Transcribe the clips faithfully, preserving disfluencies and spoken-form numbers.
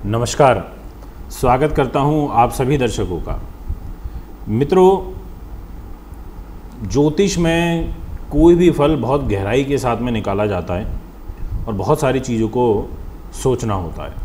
नमस्कार, स्वागत करता हूं आप सभी दर्शकों का। मित्रों, ज्योतिष में कोई भी फल बहुत गहराई के साथ में निकाला जाता है और बहुत सारी चीज़ों को सोचना होता है।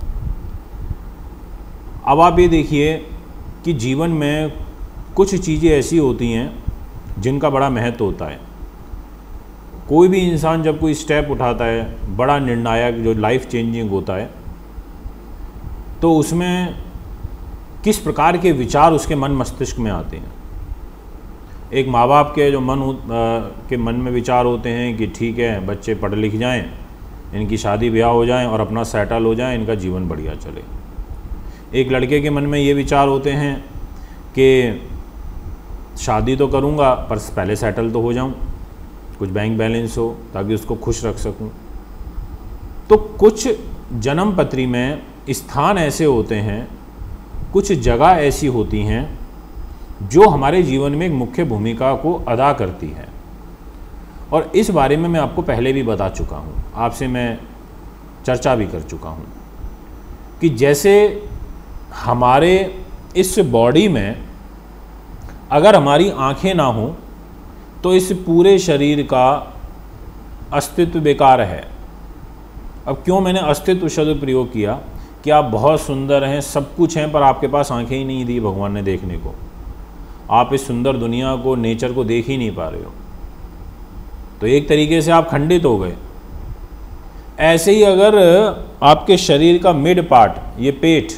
अब आप ये देखिए कि जीवन में कुछ चीज़ें ऐसी होती हैं जिनका बड़ा महत्व होता है। कोई भी इंसान जब कोई स्टेप उठाता है, बड़ा निर्णायक जो लाइफ चेंजिंग होता है, तो उसमें किस प्रकार के विचार उसके मन मस्तिष्क में आते हैं। एक माँ बाप के जो मन के मन में विचार होते हैं कि ठीक है, बच्चे पढ़ लिख जाएं, इनकी शादी ब्याह हो जाएं और अपना सेटल हो जाएं, इनका जीवन बढ़िया चले। एक लड़के के मन में ये विचार होते हैं कि शादी तो करूँगा पर पहले सेटल तो हो जाऊँ, कुछ बैंक बैलेंस हो ताकि उसको खुश रख सकूँ। तो कुछ जन्म पत्री में स्थान ऐसे होते हैं, कुछ जगह ऐसी होती हैं जो हमारे जीवन में एक मुख्य भूमिका को अदा करती है। और इस बारे में मैं आपको पहले भी बता चुका हूँ, आपसे मैं चर्चा भी कर चुका हूँ कि जैसे हमारे इस बॉडी में अगर हमारी आँखें ना हों तो इस पूरे शरीर का अस्तित्व बेकार है। अब क्यों मैंने अस्तित्व शब्द प्रयोग किया कि आप बहुत सुंदर हैं, सब कुछ हैं, पर आपके पास आंखें ही नहीं दी भगवान ने देखने को। आप इस सुंदर दुनिया को, नेचर को देख ही नहीं पा रहे हो, तो एक तरीके से आप खंडित हो गए। ऐसे ही अगर आपके शरीर का मिड पार्ट, ये पेट,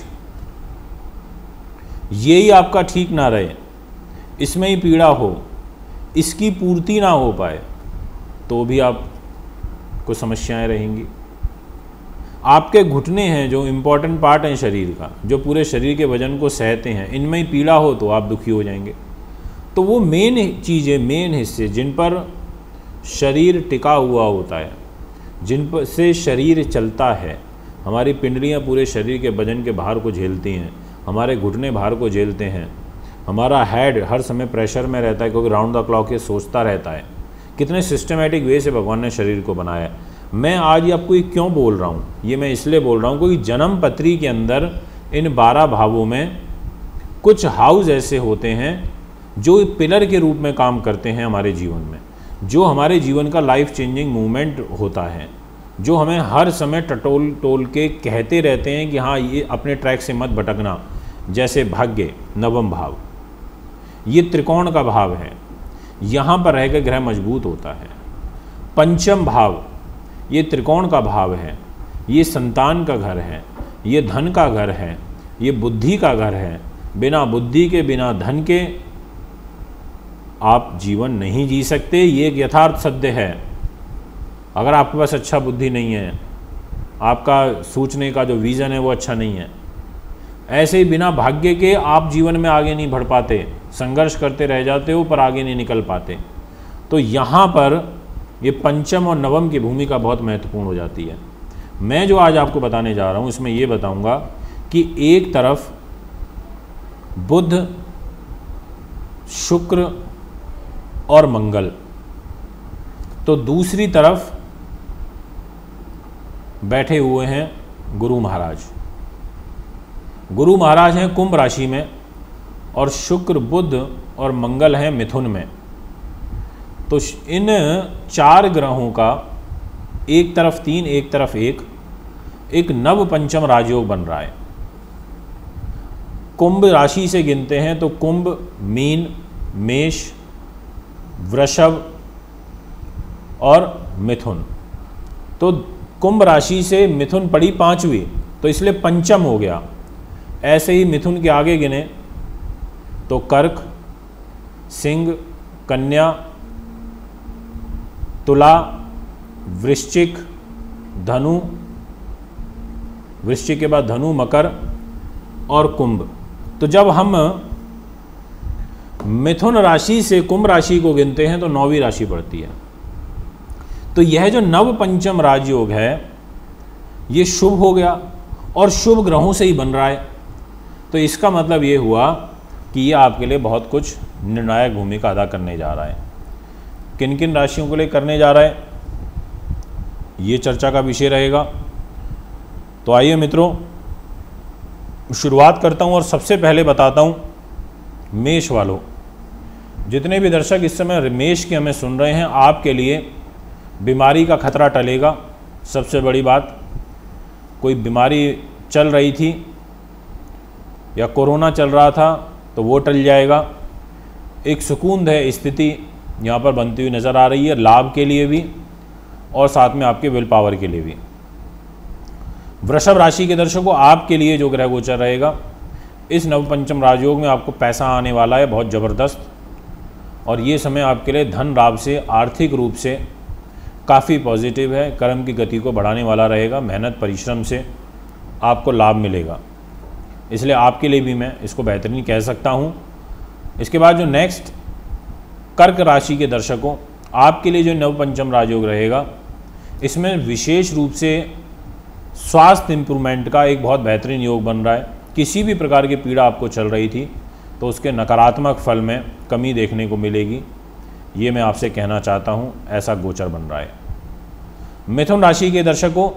ये ही आपका ठीक ना रहे, इसमें ही पीड़ा हो, इसकी पूर्ति ना हो पाए, तो भी आपको समस्याएं रहेंगी। आपके घुटने हैं जो इम्पॉर्टेंट पार्ट हैं शरीर का, जो पूरे शरीर के वजन को सहते हैं, इनमें ही पीड़ा हो तो आप दुखी हो जाएंगे। तो वो मेन चीज़ें, मेन हिस्से जिन पर शरीर टिका हुआ होता है, जिन पर से शरीर चलता है, हमारी पिंडलियाँ पूरे शरीर के वजन के भार को झेलती हैं, हमारे घुटने भार को झेलते हैं, हमारा हेड हर समय प्रेशर में रहता है क्योंकि राउंड द क्लॉक ये सोचता रहता है। कितने सिस्टमेटिक वे से भगवान ने शरीर को बनाया है। मैं आज आपको ये क्यों बोल रहा हूँ, ये मैं इसलिए बोल रहा हूँ क्योंकि जन्म पत्री के अंदर इन बारह भावों में कुछ हाउस ऐसे होते हैं जो पिलर के रूप में काम करते हैं हमारे जीवन में, जो हमारे जीवन का लाइफ चेंजिंग मूवमेंट होता है, जो हमें हर समय टटोल टोल के कहते रहते हैं कि हाँ, ये अपने ट्रैक से मत भटकना। जैसे भाग्य, नवम भाव, ये त्रिकोण का भाव है, यहाँ पर रहकर ग्रह मजबूत होता है। पंचम भाव, ये त्रिकोण का भाव है, ये संतान का घर है, ये धन का घर है, ये बुद्धि का घर है। बिना बुद्धि के, बिना धन के आप जीवन नहीं जी सकते, ये एक यथार्थ सत्य है। अगर आपके पास अच्छा बुद्धि नहीं है, आपका सोचने का जो विज़न है वो अच्छा नहीं है, ऐसे ही बिना भाग्य के आप जीवन में आगे नहीं बढ़ पाते, संघर्ष करते रह जाते हो पर आगे नहीं निकल पाते। तो यहाँ पर ये पंचम और नवम की भूमिका बहुत महत्वपूर्ण हो जाती है। मैं जो आज आपको बताने जा रहा हूँ इसमें ये बताऊँगा कि एक तरफ बुध, शुक्र और मंगल, तो दूसरी तरफ बैठे हुए हैं गुरु महाराज। गुरु महाराज हैं कुंभ राशि में और शुक्र, बुध और मंगल हैं मिथुन में। तो इन चार ग्रहों का एक तरफ तीन, एक तरफ एक, एक नव पंचम राजयोग बन रहा है। कुंभ राशि से गिनते हैं तो कुंभ, मीन, मेष, वृषभ और मिथुन। तो कुंभ राशि से मिथुन पड़ी पांचवी, तो इसलिए पंचम हो गया। ऐसे ही मिथुन के आगे गिने तो कर्क, सिंह, कन्या, तुला, वृश्चिक, धनु, वृश्चिक के बाद धनु, मकर और कुंभ। तो जब हम मिथुन राशि से कुंभ राशि को गिनते हैं तो नौवीं राशि पड़ती है। तो यह जो नव पंचम राजयोग है ये शुभ हो गया और शुभ ग्रहों से ही बन रहा है। तो इसका मतलब ये हुआ कि ये आपके लिए बहुत कुछ निर्णायक भूमिका अदा करने जा रहा है। किन किन राशियों के लिए करने जा रहा है, ये चर्चा का विषय रहेगा। तो आइए मित्रों, शुरुआत करता हूं और सबसे पहले बताता हूं मेष वालों, जितने भी दर्शक इस समय मेष के हमें सुन रहे हैं, आपके लिए बीमारी का खतरा टलेगा। सबसे बड़ी बात, कोई बीमारी चल रही थी या कोरोना चल रहा था तो वो टल जाएगा। एक सुकूनदेह स्थिति यहाँ पर बनती हुई नज़र आ रही है, लाभ के लिए भी और साथ में आपके विल पावर के लिए भी। वृषभ राशि के दर्शकों, आपके लिए जो ग्रह गोचर रहेगा, इस नवपंचम राजयोग में आपको पैसा आने वाला है बहुत ज़बरदस्त, और ये समय आपके लिए धन लाभ से, आर्थिक रूप से काफ़ी पॉजिटिव है। कर्म की गति को बढ़ाने वाला रहेगा, मेहनत परिश्रम से आपको लाभ मिलेगा, इसलिए आपके लिए भी मैं इसको बेहतरीन कह सकता हूँ। इसके बाद जो नेक्स्ट कर्क राशि के दर्शकों, आपके लिए जो नवपंचम राजयोग रहेगा, इसमें विशेष रूप से स्वास्थ्य इंप्रूवमेंट का एक बहुत बेहतरीन योग बन रहा है। किसी भी प्रकार की पीड़ा आपको चल रही थी तो उसके नकारात्मक फल में कमी देखने को मिलेगी, ये मैं आपसे कहना चाहता हूँ, ऐसा गोचर बन रहा है। मिथुन राशि के दर्शकों,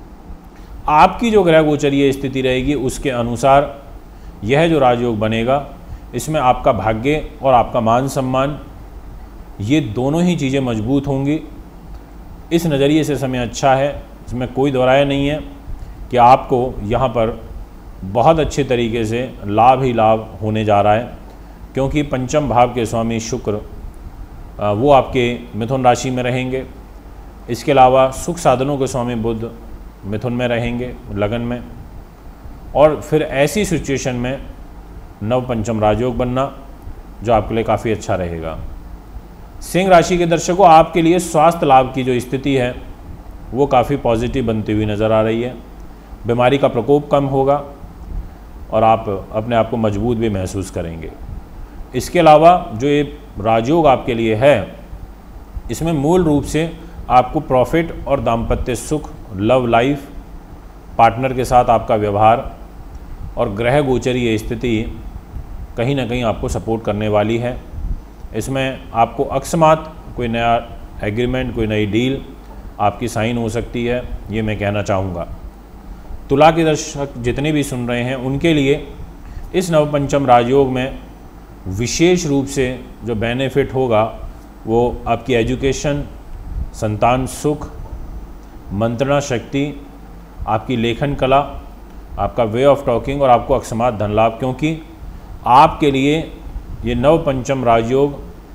आपकी जो ग्रह गोचरीय स्थिति रहेगी उसके अनुसार यह जो राजयोग बनेगा, इसमें आपका भाग्य और आपका मान सम्मान, ये दोनों ही चीज़ें मजबूत होंगी। इस नज़रिए से समय अच्छा है, इसमें कोई दोहराया नहीं है कि आपको यहाँ पर बहुत अच्छे तरीके से लाभ ही लाभ होने जा रहा है, क्योंकि पंचम भाव के स्वामी शुक्र वो आपके मिथुन राशि में रहेंगे। इसके अलावा सुख साधनों के स्वामी बुध मिथुन में रहेंगे, लगन में, और फिर ऐसी सिचुएशन में नवपंचम राजयोग बनना जो आपके लिए काफ़ी अच्छा रहेगा। सिंह राशि के दर्शकों, आपके लिए स्वास्थ्य लाभ की जो स्थिति है वो काफ़ी पॉजिटिव बनती हुई नज़र आ रही है। बीमारी का प्रकोप कम होगा और आप अपने आप को मजबूत भी महसूस करेंगे। इसके अलावा जो ये राजयोग आपके लिए है, इसमें मूल रूप से आपको प्रॉफिट और दाम्पत्य सुख, लव लाइफ, पार्टनर के साथ आपका व्यवहार और ग्रह गोचरीय स्थिति कहीं ना कहीं आपको सपोर्ट करने वाली है। इसमें आपको अकस्मात कोई नया एग्रीमेंट, कोई नई डील आपकी साइन हो सकती है, ये मैं कहना चाहूँगा। तुला के दर्शक जितने भी सुन रहे हैं, उनके लिए इस नवपंचम राजयोग में विशेष रूप से जो बेनिफिट होगा वो आपकी एजुकेशन, संतान सुख, मंत्रणा शक्ति, आपकी लेखन कला, आपका वे ऑफ टॉकिंग और आपको अकस्मात धन लाभ, क्योंकि आपके लिए ये नवपंचम राजयोग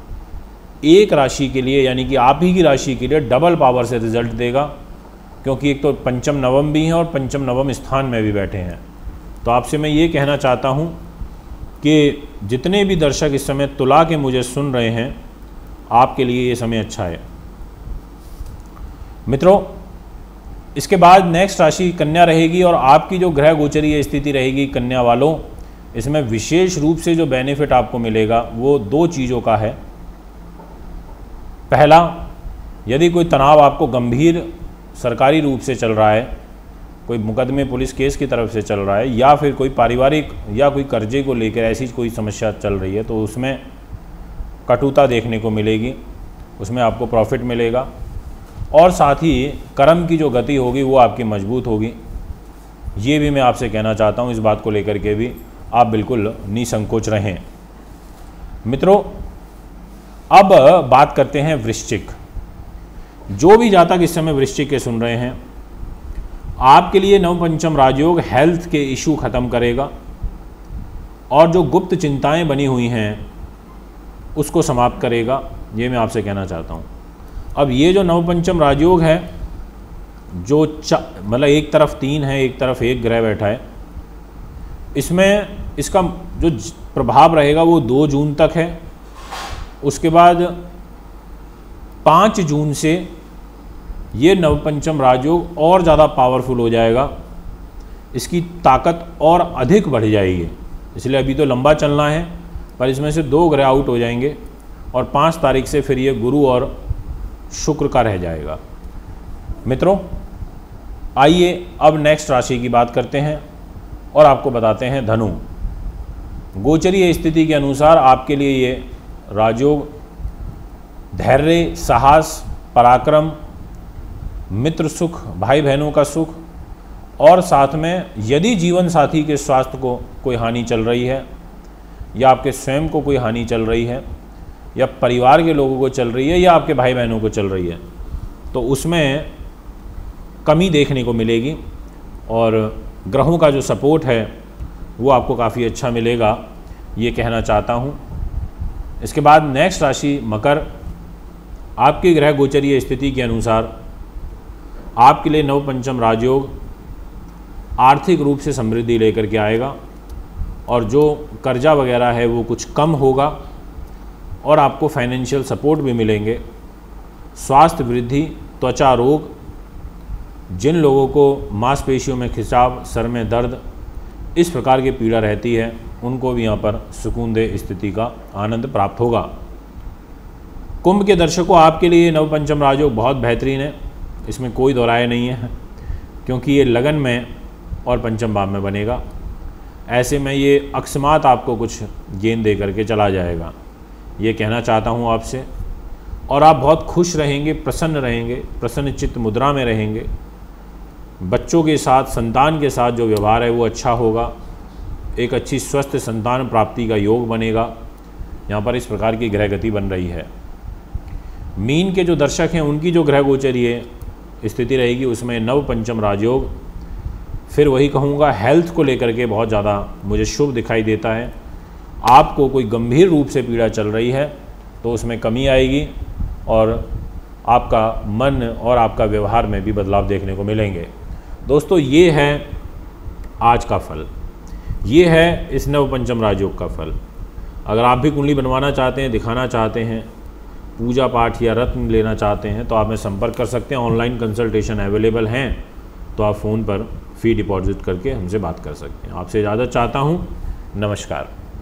एक राशि के लिए, यानी कि आप ही की राशि के लिए डबल पावर से रिजल्ट देगा, क्योंकि एक तो पंचम नवम भी हैं और पंचम नवम स्थान में भी बैठे हैं। तो आपसे मैं ये कहना चाहता हूँ कि जितने भी दर्शक इस समय तुला के मुझे सुन रहे हैं, आपके लिए ये समय अच्छा है। मित्रों, इसके बाद नेक्स्ट राशि कन्या रहेगी, और आपकी जो ग्रह गोचरीय स्थिति रहेगी कन्या वालों, इसमें विशेष रूप से जो बेनिफिट आपको मिलेगा वो दो चीज़ों का है। पहला, यदि कोई तनाव आपको गंभीर सरकारी रूप से चल रहा है, कोई मुकदमे पुलिस केस की तरफ से चल रहा है, या फिर कोई पारिवारिक या कोई कर्जे को लेकर ऐसी कोई समस्या चल रही है, तो उसमें कटुता देखने को मिलेगी, उसमें आपको प्रॉफिट मिलेगा, और साथ ही कर्म की जो गति होगी वो आपकी मजबूत होगी। ये भी मैं आपसे कहना चाहता हूँ, इस बात को लेकर के भी आप बिल्कुल निसंकोच रहें। मित्रों, अब बात करते हैं वृश्चिक। जो भी जातक इस समय वृश्चिक के सुन रहे हैं, आपके लिए नवपंचम राजयोग हेल्थ के इशू ख़त्म करेगा और जो गुप्त चिंताएं बनी हुई हैं उसको समाप्त करेगा, ये मैं आपसे कहना चाहता हूँ। अब ये जो नवपंचम राजयोग है, जो मतलब एक तरफ तीन है, एक तरफ एक ग्रह बैठा है, इसमें इसका जो प्रभाव रहेगा वो दो जून तक है। उसके बाद पाँच जून से ये नवपंचम राजयोग और ज़्यादा पावरफुल हो जाएगा, इसकी ताकत और अधिक बढ़ जाएगी। इसलिए अभी तो लंबा चलना है, पर इसमें से दो ग्रह आउट हो जाएंगे और पाँच तारीख से फिर ये गुरु और शुक्र का रह जाएगा। मित्रों, आइए अब नेक्स्ट राशि की बात करते हैं और आपको बताते हैं धनु। गोचरीय स्थिति के अनुसार आपके लिए ये राजयोग धैर्य, साहस, पराक्रम, मित्र सुख, भाई बहनों का सुख और साथ में यदि जीवन साथी के स्वास्थ्य को कोई हानि चल रही है या आपके स्वयं को कोई हानि चल रही है या परिवार के लोगों को चल रही है या आपके भाई बहनों को चल रही है, तो उसमें कमी देखने को मिलेगी और ग्रहों का जो सपोर्ट है वो आपको काफ़ी अच्छा मिलेगा, ये कहना चाहता हूँ। इसके बाद नेक्स्ट राशि मकर। आपकी ग्रह गोचरीय स्थिति के अनुसार आपके लिए नव पंचम राजयोग आर्थिक रूप से समृद्धि लेकर के आएगा और जो कर्जा वगैरह है वो कुछ कम होगा और आपको फाइनेंशियल सपोर्ट भी मिलेंगे। स्वास्थ्य वृद्धि, त्वचा रोग, जिन लोगों को मांसपेशियों में खिंचाव, सर में दर्द, इस प्रकार की पीड़ा रहती है, उनको भी यहाँ पर सुकूनदेह स्थिति का आनंद प्राप्त होगा। कुंभ के दर्शकों, आपके लिए नव पंचम राजयोग बहुत बेहतरीन है, इसमें कोई दो राय नहीं है, क्योंकि ये लगन में और पंचम भाव में बनेगा। ऐसे में ये अकस्मात आपको कुछ गेंद दे करके चला जाएगा, ये कहना चाहता हूँ आपसे। और आप बहुत खुश रहेंगे, प्रसन्न रहेंगे, प्रसन्न चित्त मुद्रा में रहेंगे। बच्चों के साथ, संतान के साथ जो व्यवहार है वो अच्छा होगा। एक अच्छी स्वस्थ संतान प्राप्ति का योग बनेगा। यहाँ पर इस प्रकार की ग्रह गति बन रही है। मीन के जो दर्शक हैं उनकी जो ग्रह गोचरीय स्थिति रहेगी उसमें नव पंचम राजयोग, फिर वही कहूँगा हेल्थ को लेकर के बहुत ज़्यादा मुझे शुभ दिखाई देता है। आपको कोई गंभीर रूप से पीड़ा चल रही है तो उसमें कमी आएगी और आपका मन और आपका व्यवहार में भी बदलाव देखने को मिलेंगे। दोस्तों, ये है आज का फल, ये है इस नव पंचम राजयोग का फल। अगर आप भी कुंडली बनवाना चाहते हैं, दिखाना चाहते हैं, पूजा पाठ या रत्न लेना चाहते हैं तो आप में संपर्क कर सकते हैं। ऑनलाइन कंसल्टेशन अवेलेबल हैं, तो आप फ़ोन पर फ़ी डिपॉजिट करके हमसे बात कर सकते हैं। आपसे इजाज़त चाहता हूँ। नमस्कार।